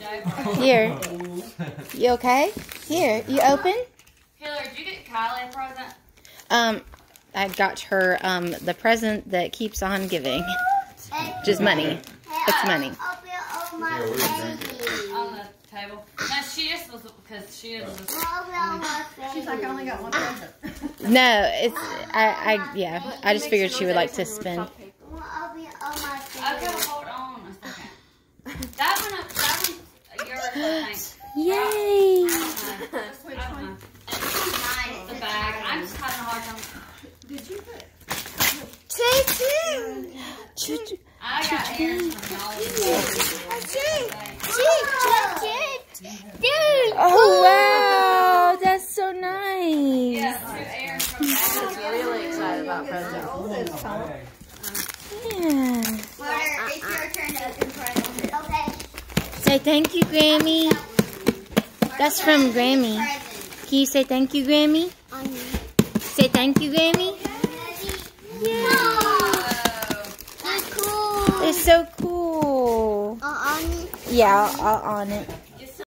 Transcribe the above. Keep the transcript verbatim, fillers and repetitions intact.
Here. You okay? Here. You open? Hillary, did you get Kylie a present? Um, I got her um the present that keeps on giving. Just money. It's money. On the table. No, she just was because she was. She's like, I only got one present. No, it's I I yeah. I just figured she would like to spend. Okay, hold on a second. That one, that one's yours, I think. Yay! Which one? It's the bag. I'm just having a hard time. Did you put? Choo-choo. I got Aaron's from y'all. Oh wow, that's so nice. Yeah, two Aaron's from y'all. Really excited about presents. Yeah. It's your turn to open presents. Okay. Say thank you, Grammy. That's from Grammy. Can you say thank you, Grammy? Say thank you, Grammy. Yeah. It's so cool. Yeah, I'll, I'll on it.